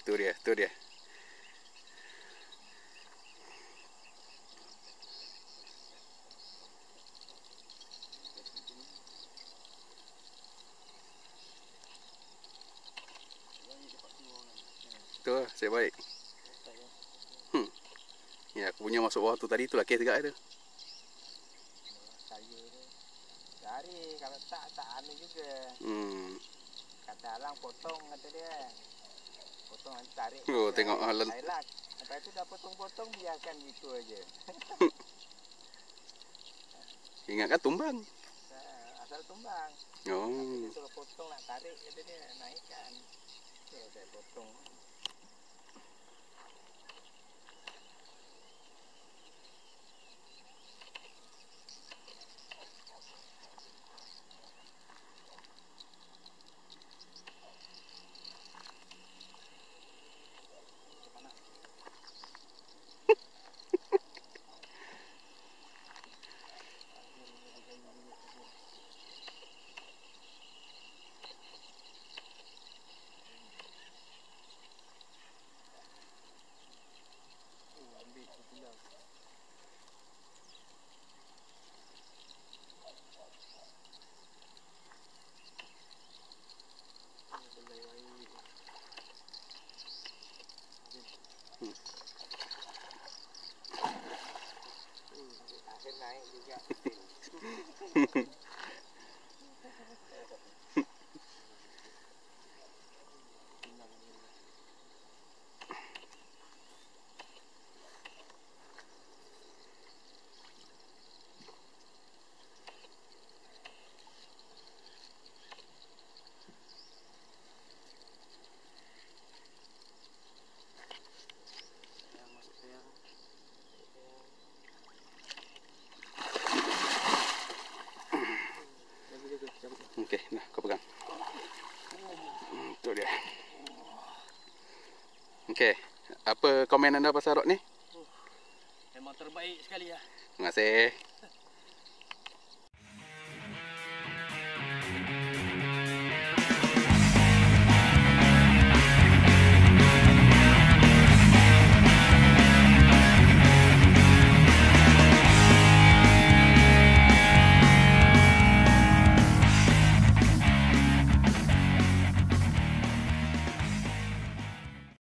tu dia, tu dia. Tu saya baik. Ya, aku punya masuk bawah tu tadi tu lah kes juga tu. Saya tu cari, kalau tak anu juga. Kata Alang potong kata dia. Potong nanti tarik. Oh, tengok halan. Ayolah, lepas tu dah potong-potong biarkan gitu aja. Ingat kan tumbang. Asal tumbang. Oh. Dia suruh potong nak tarik kata dia, naikkan. Suruh saya potong. Akhir naik juga. Okey, nah kau pegang. Tu dia. Okey, apa komen anda pasal rod ni? Memang terbaik sekali ya. Terima kasih.